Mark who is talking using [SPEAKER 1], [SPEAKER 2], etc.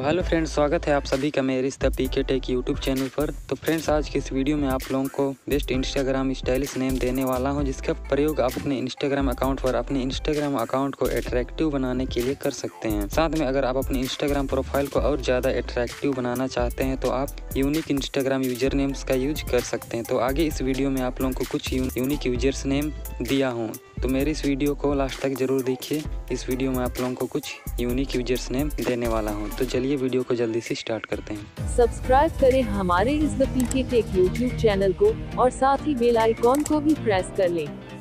[SPEAKER 1] Hello friends, स्वागत है आप सभी का मेरे इस the PK tech YouTube channel पर। तो फ्रेंड्स, आज की इस वीडियो में आप लोगों को बेस्ट इंस्टाग्राम स्टाइलिश नेम देने वाला हूं, जिसका प्रयोग आप अपने इंस्टाग्राम अकाउंट पर अपने इंस्टाग्राम अकाउंट को अट्रैक्टिव बनाने के लिए कर सकते हैं। साथ में अगर आप अपनी इंस्टाग्राम प्रोफाइल को और ज़्यादा अट्रैक्टिव बनाना चाहते हैं तो आप यूनिक इंस्टाग्राम यूजर नेम्स का यूज कर सकते हैं। तो आगे इस वीडियो में आप लोगों को कुछ यूनिक यूजर्स नेम दिया हूँ, तो मेरी इस वीडियो को लास्ट तक जरूर देखिए। इस वीडियो में आप लोगों को कुछ यूनिक यूजर्स नेम देने वाला हूं, तो चलिए वीडियो को जल्दी से स्टार्ट करते हैं।
[SPEAKER 2] सब्सक्राइब करें हमारे इस the PK tech YouTube channel को और साथ ही बेल आइकॉन को भी प्रेस कर लें